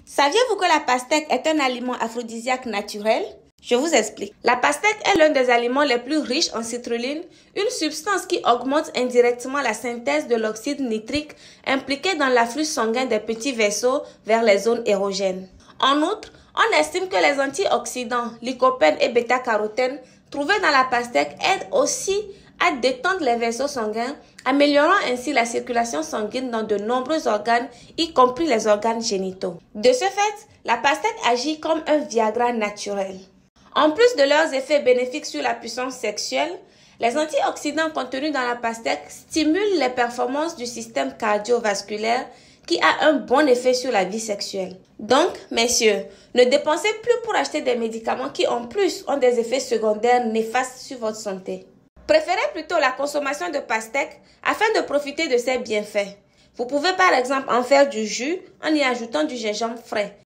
Saviez-vous que la pastèque est un aliment aphrodisiaque naturel? Je vous explique. La pastèque est l'un des aliments les plus riches en citrulline, une substance qui augmente indirectement la synthèse de l'oxyde nitrique impliqué dans l'afflux sanguin des petits vaisseaux vers les zones érogènes. En outre, on estime que les antioxydants, lycopène et bêta-carotène trouvés dans la pastèque aident aussi à détendre les vaisseaux sanguins, améliorant ainsi la circulation sanguine dans de nombreux organes, y compris les organes génitaux. De ce fait, la pastèque agit comme un Viagra naturel. En plus de leurs effets bénéfiques sur la puissance sexuelle, les antioxydants contenus dans la pastèque stimulent les performances du système cardiovasculaire qui a un bon effet sur la vie sexuelle. Donc, messieurs, ne dépensez plus pour acheter des médicaments qui en plus ont des effets secondaires néfastes sur votre santé. Préférez plutôt la consommation de pastèque afin de profiter de ses bienfaits. Vous pouvez par exemple en faire du jus en y ajoutant du gingembre frais.